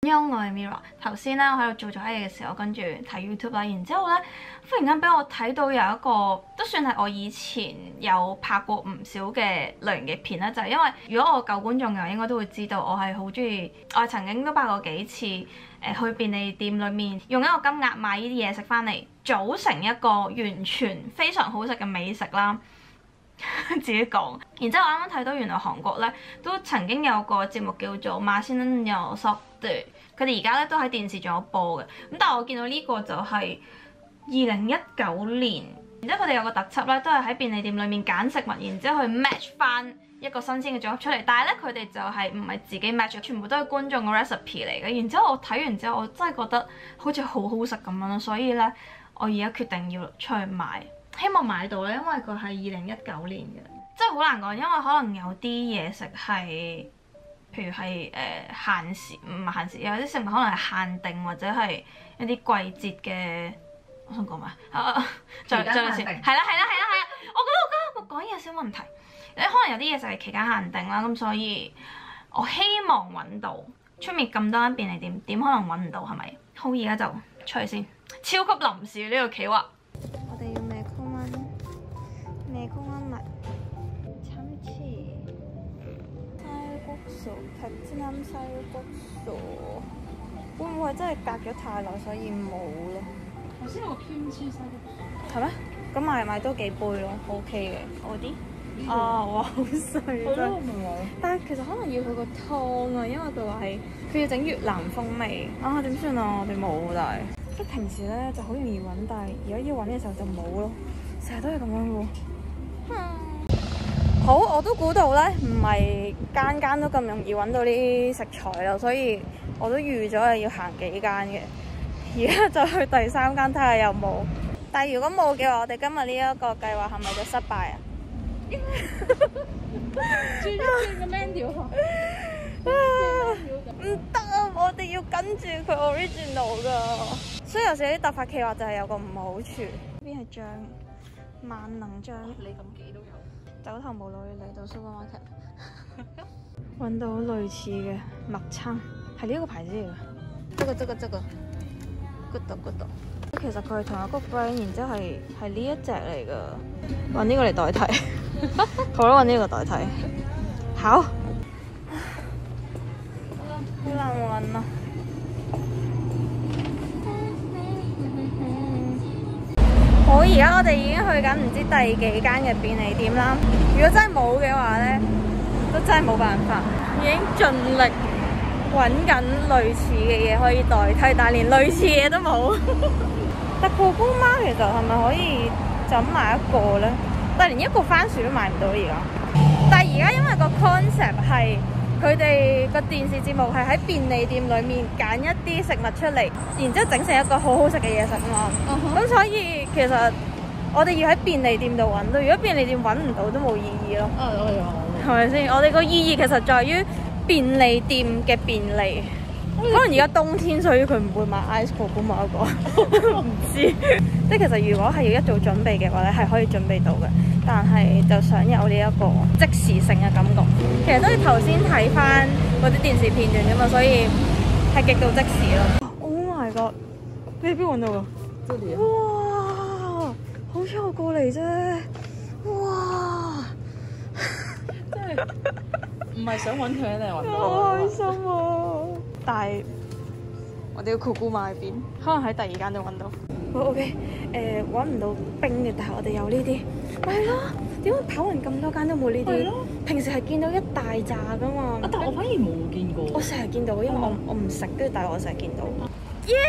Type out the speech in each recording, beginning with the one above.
因為我係 Mirror， 頭先咧我喺度做咗嘢嘅時候，跟住睇 YouTube 啦，然之後咧忽然間俾我睇到有一個都算係我以前有拍過唔少嘅類型嘅片啦，就係因為如果我舊觀眾嘅話應該都會知道我係好中意，我係曾經都拍過幾次去便利店裏面用一個金額買呢啲嘢食翻嚟，組成一個完全非常好食嘅美食啦。自己講，然之後我啱啱睇到原來韓國咧都曾經有個節目叫做《맛있는 녀석》，佢哋而家咧都喺電視仲有播嘅。咁但係我見到呢個就係2019年，然之後佢哋有個特輯咧，都係喺便利店裏面揀食物，然之後去 match 翻一個新鮮嘅組合出嚟。但係咧佢哋就係唔係自己 match，全部都係觀眾嘅 recipe 嚟嘅。然之後我睇完之後，我真係覺得好似好好食咁樣咯，所以咧我而家決定要出去買。希望買到咧，因為佢係2019年嘅，真係好難講，因為可能有啲嘢食係，譬如係限時，唔係限時，有啲食物可能係限定或者係一啲季節嘅，我想講咩？再嚟一次，係啦，我覺得我講嘢有少問題，可能有啲嘢食係期間限定啦，咁所以我希望揾到，出面咁多間便利店，點可能揾唔到係咪？好，而家就出去先，超級臨時呢個企劃。我哋要매콤한 맛 참치 쌀국수 베트남 쌀국수 會唔會真係隔咗太耐所以冇咯？ 頭先有個 kimchi 쌀국수 係咩？咁買都幾杯咯 ，OK 嘅。我啲哇好細真係。但係其實可能要佢個湯啊，因為佢話係佢要整越南風味啊，點算啊？我哋冇，但係即係平時咧就好容易揾，但係如果要揾嘅時候就冇咯，成日都係咁樣喎。好，我都估到咧，唔係間間都咁容易揾到呢啲食材啦，所以我都預咗係要行幾間嘅。而家就去第3間睇下有冇。但係如果冇嘅話，我哋今日呢一個計劃係咪就失敗啊？ 轉個 menu 唔得啊！我哋要跟住佢 original 噶，所以有時啲突發企劃就係有個唔好處。呢邊係醬。萬能醬， 你咁幾都有。 走投無路要嚟到 supermarket， 揾到類似嘅麥餐，係呢一個牌子嚟嘅。good。其實佢係同一個 brand， 然之後係呢一隻嚟㗎。揾呢個嚟代替，好啦，揾呢個代替。好，好難揾啊！好，而家我哋已經去緊唔知第幾間嘅便利店啦。如果真係冇嘅話咧，都真係冇辦法。已經盡力揾緊類似嘅嘢可以代替，但係連類似嘢都冇。但酷姑媽其實係咪可以就咁買一個咧？但係連一個番薯都買唔到而家。但係而家因為個 concept 係佢哋個電視節目係喺便利店裏面揀一啲食物出嚟，然之後整成一個好好食嘅嘢食啊嘛。咁所以其實我哋要喺便利店度揾到，如果便利店揾唔到都冇意義咯。係咪先？我哋個意義其實在於便利店嘅便利。可能而家冬天，所以佢唔會買 ice cream 嗰個，唔知。即係其實如果係要一早準備嘅話咧，係可以準備到嘅，但係就想有呢一個即時性嘅感覺。其實都係頭先睇翻嗰啲電視片段啫嘛，所以係極度即時咯。Oh my god！ 你喺邊揾到㗎？哇！好彩我過嚟啫。哇！ 真係唔係想揾佢一定揾到。 好開心啊！但係我哋要酷姑媽喺邊？可能喺第2間都揾到。好 OK， 揾唔到冰嘅，但係我哋有呢啲，咪係咯？點解跑完咁多間都冇呢啲？平時係見到一大扎噶嘛。 但我反而冇見過。 我成日見到，因為我唔食，跟住但係我成日見到。耶！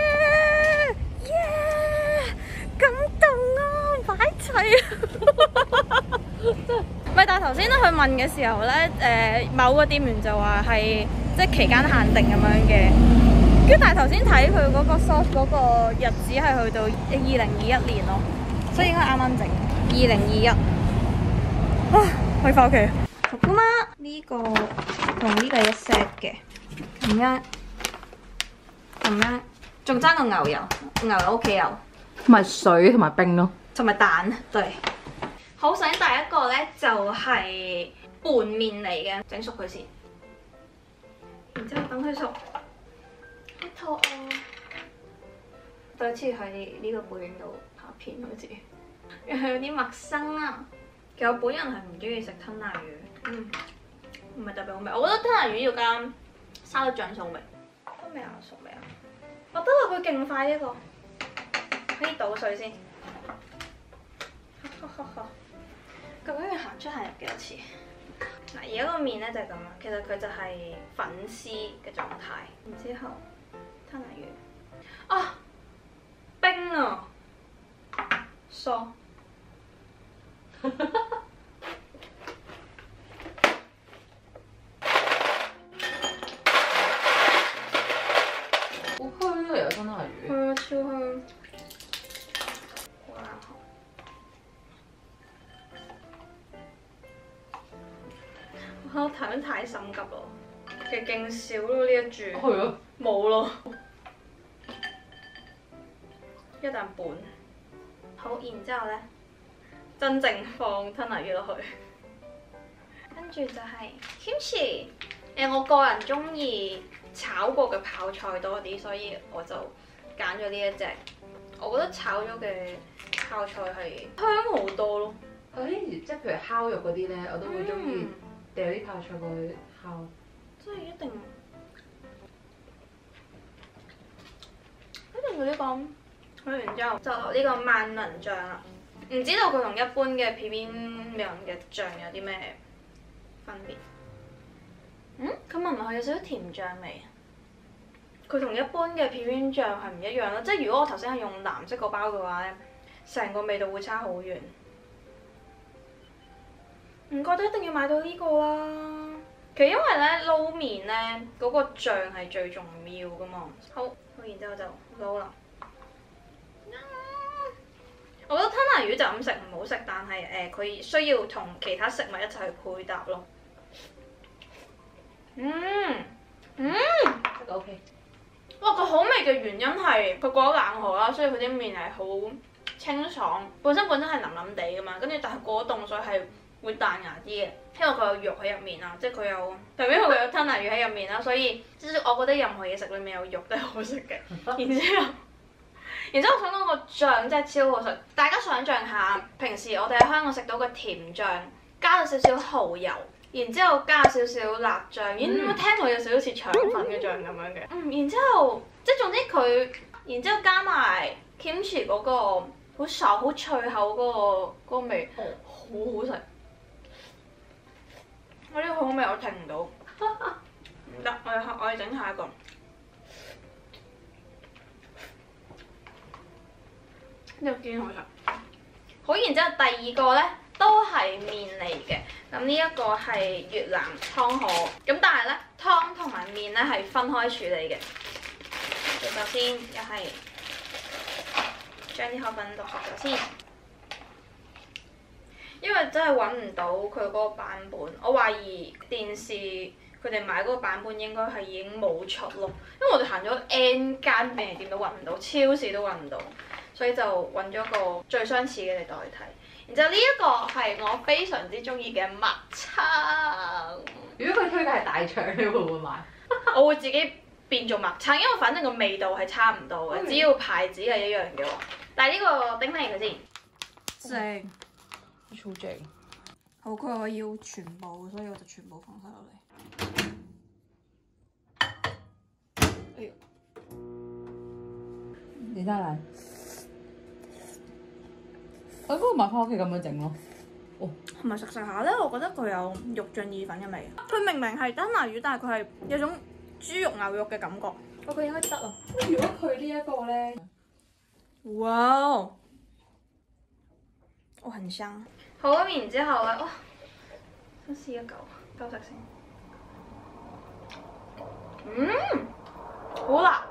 感動啊！擺齊啊！真係。唔係，但係頭先咧佢問嘅時候咧，某個店員就話係。即係期間限定咁樣嘅，跟住但係頭先睇佢嗰個 sauce 嗰個日子係去到2021年咯，所以應該啱啱整。2021，可以翻屋企。酷姑媽呢個同呢個一 set 嘅，咁樣，仲爭個牛油，牛油屋企有， 同埋水同埋冰咯， 同埋蛋，對。好，首先第一個咧就係拌麵嚟嘅，整熟佢先。然之後等佢熟， 佢好似喺呢個背景度拍片好似，又係有啲陌生啊。其實我本人係唔中意食吞拿魚，唔係特別好味。我覺得吞拿魚要加沙律醬餸味。得未啊？熟未啊？我得啦，佢勁快呢個，可以倒水先。究竟要行出行入幾多次？嗱，而家個面咧就係咁啦，其實佢就係粉絲嘅狀態。然之後吞拿魚，啊冰啊，疏。 好香啊！有吞拿魚。 係啊，超香。好難學。我睇得太心急咯，其實勁少咯呢一注。 係啊。 冇咯。一啖半。好，然之後咧，真正放吞拿魚落去，跟住就係 kimchi。我個人中意炒過嘅泡菜多啲，所以我就揀咗呢一隻。我覺得炒咗嘅泡菜係香好多咯。 我呢時即係譬如烤肉嗰啲咧，我都會中意掉啲泡菜過去烤。 真係一定嗰啲講，去完之後就落呢個萬能醬啦。唔知道佢同一般嘅片面醬嘅醬有啲咩分別？佢聞落去有少少甜醬味。佢同一般嘅片面醬係唔一樣咯，即係如果我頭先係用藍色個包嘅話咧，成個味道會差好遠。唔覺得一定要買到呢個啦。其實因為咧撈麵咧嗰個醬係最重要噶嘛。好，然之後就撈啦。我覺得吞拿魚就咁食唔好食，但係佢需要同其他食物一齊去配搭咯。 得 OK。 哇！佢好味嘅原因係佢過咗冷河啦，所以佢啲麵係好清爽。本身係腍腍地噶嘛，跟住但係過咗凍水係會彈牙啲嘅，因為佢有肉喺入面啊，即係佢有特別佢有吞拿魚喺入面啦，所以即係我覺得任何嘢食裡面有肉都係好食嘅。然之後我想講個醬真係超好食，大家想象下平時我哋喺香港食到嘅甜醬，加咗少少蠔油。然之後加少少辣醬，聽落有少少似腸粉嘅醬咁樣嘅。然之後即係總之佢，然之後加埋 kimchi 嗰個好爽好脆口嗰個味，好好食。我呢個好味我停唔到，唔得，我要整下一個。呢個堅好食。好，然之後第二個咧。都係麵嚟嘅，咁呢一個係越南湯河，咁但係咧湯同埋麵咧係分開處理嘅。首先又係將啲河粉淥熟咗先，因為真係揾唔到佢嗰個版本，我懷疑電視佢哋買嗰個版本應該係已經冇出咯，因為我哋行咗 N 間便利店都揾唔到，超市都揾唔到，所以就揾咗個最相似嘅嚟代替。然之後呢一個係我非常之中意嘅麥撐。 如果佢推介係大腸，你會唔會買？ 我會自己變做麥撐，因為反正個味道係差唔多嘅，只要牌子係一樣嘅喎。但係呢個頂嚟佢先。 正，超正。 好，佢話我要全部，所以我就全部放晒落嚟。哎呀！ 你得嚟。我嗰個買翻屋企咁樣整咯。哦， 同埋食食下咧，我覺得佢有肉醬意粉嘅味。佢明明係吞拿魚，但係佢係有種豬肉牛肉嘅感覺。佢應該得啊。 如果佢呢一個咧， 哇！我很香。好，咁然之後咧，哇！想試一嚿，夠食先。好辣！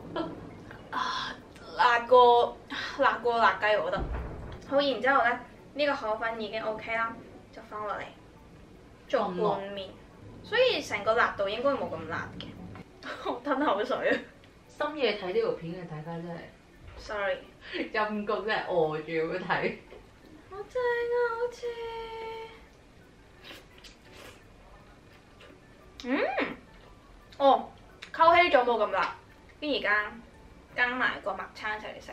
辣過辣雞，我覺得。好，然之後咧，呢個河粉已經 OK 啦，就放落嚟做拌麵，所以成個辣度應該冇咁辣嘅。我吞口水啊！ 深夜睇呢條片嘅大家真係 ，sorry， 陰公真係餓住咁樣睇。 好正啊，好正。哦，溝稀咗冇咁辣，跟而家加埋個麥餐一齊嚟食。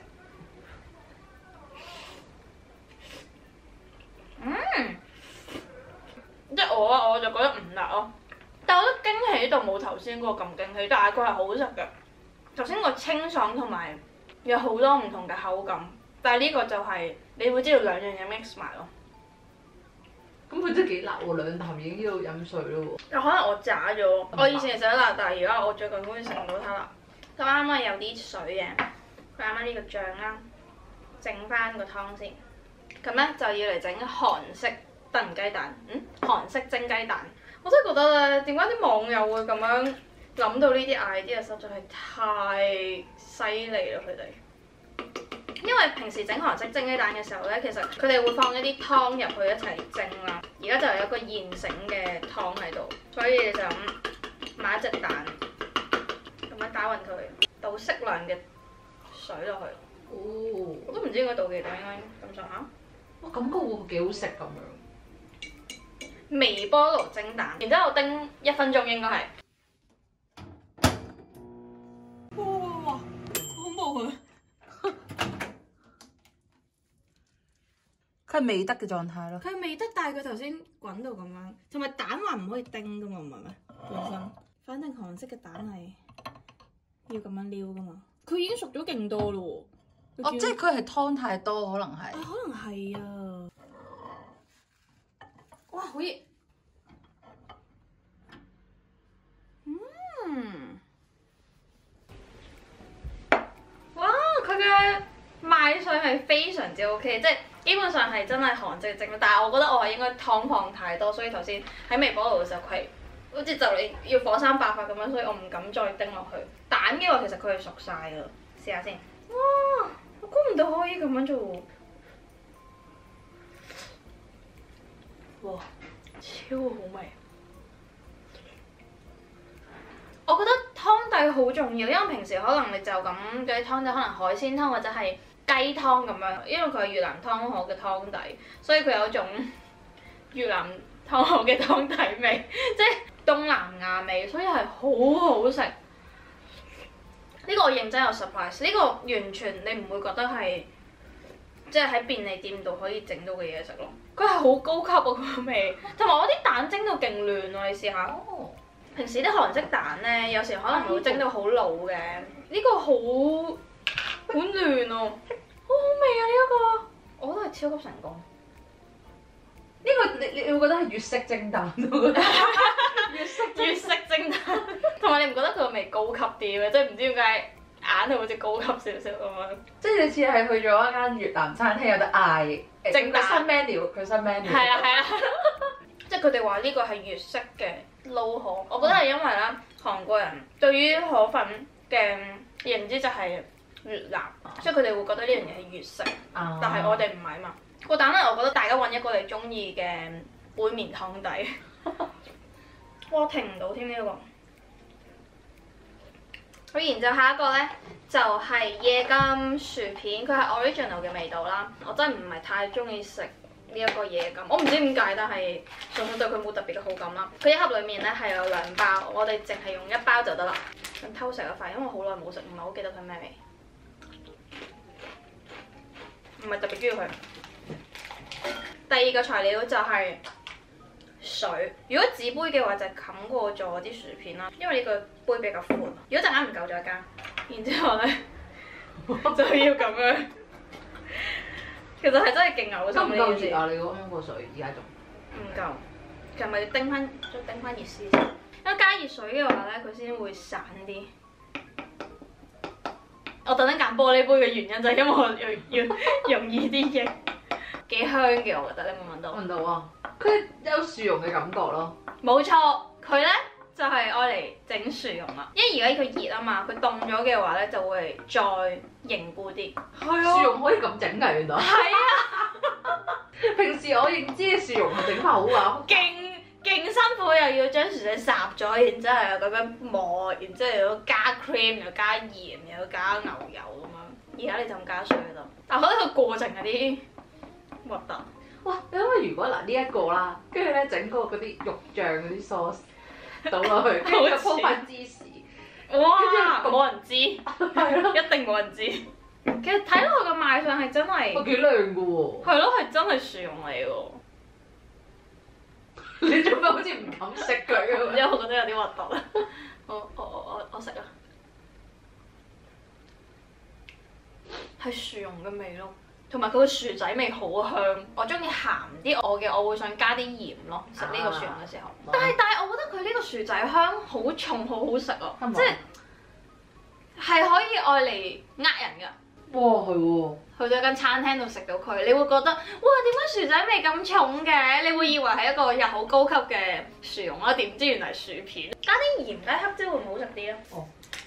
即係我就覺得唔辣咯，但係我覺得驚喜度冇頭先嗰個咁驚喜，但係佢係好食嘅。頭先個清爽同埋有好多唔同嘅口感，但係呢個就係你會知道兩樣嘢 mix 埋咯。 咁佢真係幾辣喎，兩啖已經要飲水咯喎。 有可能我渣咗，我以前食得辣，但係而家我最近好似食唔到太辣。咁啱啱有啲水嘅，佢啱啱呢個醬啦，整翻個湯先。咁咧就要嚟整韓式燉雞蛋，韓式蒸雞蛋。我真係覺得咧，點解啲網友會咁樣諗到呢啲 idea，實在係太犀利啦佢哋。因為平時整韓式蒸雞蛋嘅時候咧，其實佢哋會放一啲湯入去一齊蒸啦。而家就有一個現成嘅湯喺度，所以就咁買一隻蛋，咁樣打勻佢，倒適量嘅水落去。 哦， 我都唔知應該倒幾多，應該咁上下。 我感覺會幾好食咁樣。 微波爐蒸蛋，然之後叮1分鐘應該係。哇！好恐怖啊！ 佢係未得嘅狀態咯。 佢係未得，但係佢頭先滾到咁樣，同埋蛋話唔可以叮噶嘛，唔係咩？本身，反正韓式嘅蛋係要咁樣撩噶嘛。佢已經熟咗勁多咯喎。 哦，即係佢係湯太多，可能係。 啊，可能係啊。哇，好熱！哇，佢嘅賣相係非常之 OK， 即係基本上係真係韓式整，但係我覺得我係應該湯放太多，所以頭先喺微波爐嘅時候佢好似就嚟要火山爆發咁樣，所以我唔敢再叮落去。蛋嘅話其實佢係熟晒㗎，試下先。哇！我估唔到可以咁樣做喎。哇！超好味。我覺得湯底好重要，因為平時可能你就咁嘅湯底，可能海鮮湯或者係雞湯咁樣，因為佢係越南湯河嘅湯底，所以佢有一種越南湯河嘅湯底味，即係東南亞味，所以係好好食。呢個我認真有 surprise， 呢個完全你唔會覺得係即係喺便利店度可以整到嘅嘢食咯。佢係好高級啊個味，同埋我啲蛋蒸到勁嫩喎，你試下。 哦。 平時啲韓式蛋咧，有時可能會蒸到好老嘅，呢個好嫩哦，好好味啊！呢一個，我覺得係超級成功。 呢個你會覺得係粵式蒸蛋，我覺得粵式蒸蛋，同埋你唔覺得佢個味高級啲咩？即係唔知點解硬係好似高級少少咁樣。 即係你似係去咗一間越南餐廳有得嗌蒸蛋新 menu，佢新 menu。 係啊，即係佢哋話呢個係粵式嘅撈河，我覺得係因為咧韓國人對於河粉嘅認知就係越南，所以佢哋會覺得呢樣嘢係粵式，但係我哋唔係嘛。個蛋咧，我覺得大家揾一個你中意嘅杯麵湯底。哇，停唔到添呢個。好，然之後下一個咧就係椰金薯片，佢係 original 嘅味道啦。我真係唔係太中意食呢一個椰金，我唔知點解，但係純粹對佢冇特別嘅好感啦。佢一盒裡面咧係有2包，我哋淨係用1包就得啦。想偷食一塊，因為好耐冇食，唔係好記得佢咩味，唔係特別中意佢。第二個材料就係水，如果紙杯嘅話就冚過咗啲薯片啦，因為呢個杯比較寬。如果陣間唔夠再加，然之後咧就要咁樣。其實係真係勁嘔心呢件事。 啊！你嗰個水而家仲唔夠，係咪要叮翻熱絲先？因為加熱水嘅話咧，佢先會散啲。我特登揀玻璃杯嘅原因就係因為我要容易啲液。幾香嘅，我覺得你有冇聞到？ 聞到啊！佢有薯蓉嘅感覺咯。 冇錯，佢咧就係愛嚟整薯蓉啦。因為而家佢熱啊嘛，佢凍咗嘅話咧就會再凝固啲。係啊！ 薯蓉可以咁整㗎，原來。 係啊！ 平時我認知嘅薯蓉係整法好啊。 勁辛苦，又要將薯仔烚咗，然之後又咁樣磨，然之後又要加 cream，又加鹽，又要加牛油咁樣。而家你就咁加水就得，但係我覺得個過程有啲核突。 哇！你諗下，如果嗱呢一個啦，跟住咧整嗰啲肉醬嗰啲 sauce 倒落去，跟住就鋪塊芝士， 哇！冇人知， 係咯， 一定冇人知。其實睇落個賣相係真係， 我幾靚噶喎！ 係咯，係真係薯蓉嚟喎。 你做咩好似唔敢食佢因為咁？ 我覺得有啲核突啊。我食啦，係薯蓉嘅味咯，同埋佢個薯仔味好香。我中意鹹啲，我會想加啲鹽咯，食呢個薯蓉嘅時候。但係我覺得佢呢個薯仔香好重，好好食啊！ 係咪即係可以愛嚟呃人㗎。 哇，係喎！ 去到一間餐廳度食到佢，你會覺得哇，點解薯仔味咁重嘅？你會以為係一個又好高級嘅薯蓉啦，點知原來係薯片。加啲鹽加黑椒會唔會好食啲咧？ 哦，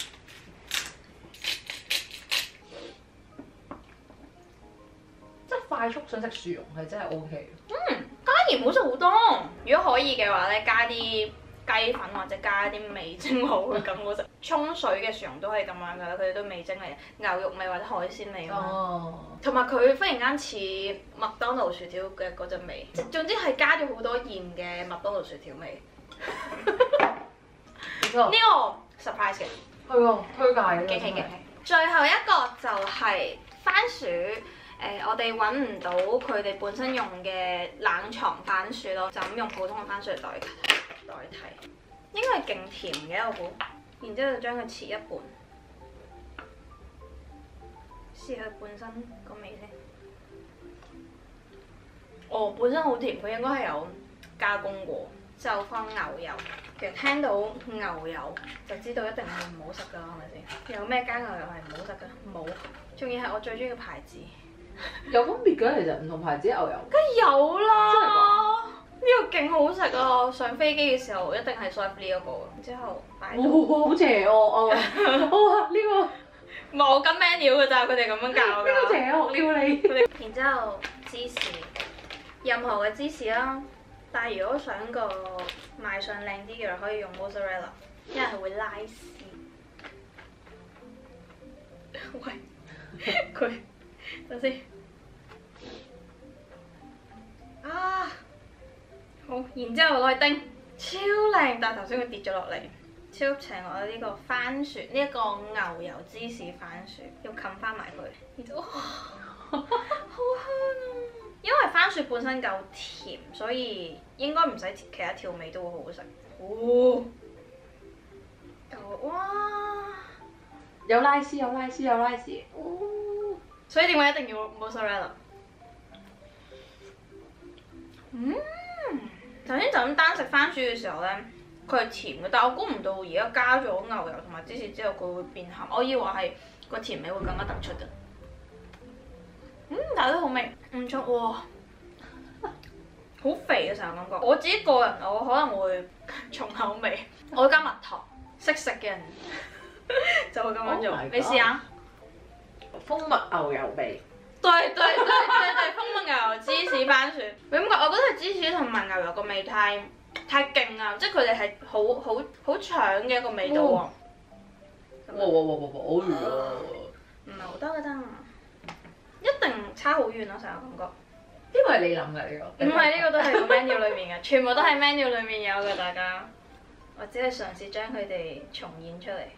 即係快速想食薯蓉係真係 O K。 加鹽好食好多。如果可以嘅話咧，加啲雞粉或者加啲味精落會更好食。沖水嘅薯蓉都係咁樣㗎啦，佢哋都味精嚟，牛肉味或者海鮮味咁樣。 哦， 同埋佢忽然間似麥當勞薯條嘅嗰陣味，總之係加咗好多鹽嘅麥當勞薯條味。 呢呢個 surprise 嘅， 係喎，推介嘅。 驚喜驚喜。最後一個就係番薯，我哋揾唔到佢哋本身用嘅冷藏番薯咯，就咁用普通嘅番薯嚟代替，應該係勁甜嘅我估。然之後就將佢切一半，試下本身個味先。哦，本身好甜，佢應該係有加工過。就放牛油，其實聽到牛油就知道一定係唔好食㗎啦，係咪先？有咩加牛油係唔好食㗎？冇，仲要係我最中意嘅牌子。 有分別嘅，其實唔同牌子牛油。 梗係有真係啦，呢個勁好食啊！上飛機嘅時候一定係 serve 呢一個，然之後擺到。 哇，好邪惡啊！哇，呢個冇跟 menu 㗎咋，佢哋咁樣教呢個㗎。 邪惡料理。 然之後芝士，任何嘅芝士啦。但係如果想個賣相靚啲嘅話，可以用 mozzarella，因為係會拉絲。喂，佢等先。啊，好，然之後攞去叮，超靚！但係頭先佢跌咗落嚟，超邪惡啊！呢個番薯，呢一個牛油芝士番薯，要冚翻埋佢，然之後哇，好香啊！因為番薯本身夠甜，所以應該唔使其他調味都會好好食。哦，哇！ 有拉絲，有拉絲，有拉絲。哦， 所以點解一定要 mozzarella？頭先就咁單食番薯嘅時候咧，佢係甜嘅，但係我估唔到而家加咗牛油同埋芝士之後，佢會變鹹。我以為係個甜味會更加突出嘅。但係都好味，唔錯喎，好肥嘅成個感覺。我自己個人我可能會重口味，我會加蜜糖，識食嘅人就會咁樣做。 Oh my god 你試下。 蜂蜜牛油味。 對，蜂蜜牛油芝士番薯。你感覺我覺得係芝士同埋牛油個味太勁啊！即係佢哋係好搶嘅一個味道喎。 哇！哦唔係好得㗎咋，一定差好遠咯成個感覺。 呢個係你諗㗎呢個？ 唔係，呢個都係個 menu 裏面嘅，全部都係 menu 裏面有嘅，大家。我只係嘗試將佢哋重現出嚟。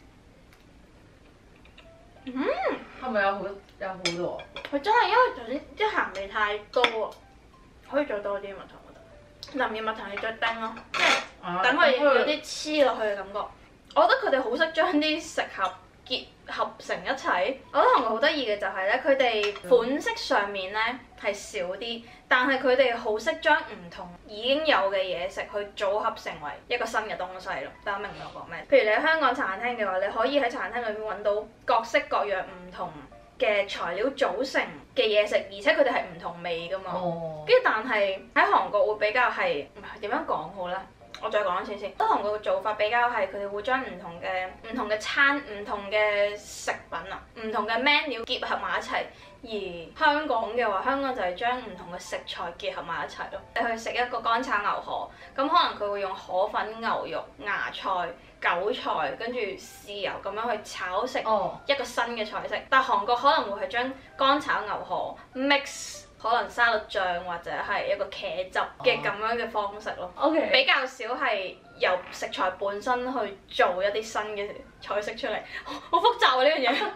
係咪有好多？ 佢真係因為頭先啲鹹味太多啊，可以再多啲蜜糖我覺得。淋嘅蜜糖要再叮咯，即係等佢有啲黐落去嘅感覺。我覺得佢哋好識將啲食盒結合成一齊。我覺得韓國好得意嘅就係咧，佢哋款式上面咧係少啲，但係佢哋好識將唔同已經有嘅嘢食去組合成為一個新嘅東西咯。大家明唔明我講咩？譬如你喺香港茶餐廳嘅話，你可以喺茶餐廳裏面揾到各式各樣唔同嘅材料組成嘅嘢食，而且佢哋係唔同味㗎嘛。跟住但係喺韓國會比較係點樣講好咧？我再講一次先。喺韓國嘅做法比較係佢哋會將唔同嘅餐、唔同嘅食品啊、唔同嘅 menu 結合埋一齊。而香港嘅話，香港就係將唔同嘅食材結合埋一齊咯。你去食一個乾炒牛河，咁可能佢會用河粉、牛肉、芽菜、韭菜，跟住豉油咁樣去炒食一個新嘅菜式。但係韓國可能會係將乾炒牛河 mix 可能沙律醬或者係一個茄汁嘅咁樣嘅方式咯。比較少係由食材本身去做一啲新嘅菜式出嚟，好複雜啊呢樣嘢。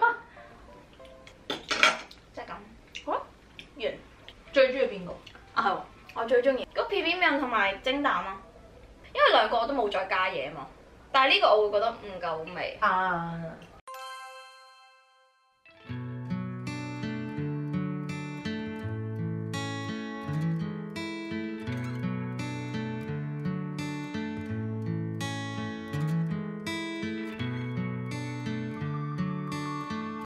即係咁，好啦，完。 最中意邊個？ 啊係喎，我最中意嗰個 PP 麵同埋蒸蛋啊，因為兩個我都冇再加嘢嘛。但係呢個我會覺得唔夠味。 啊，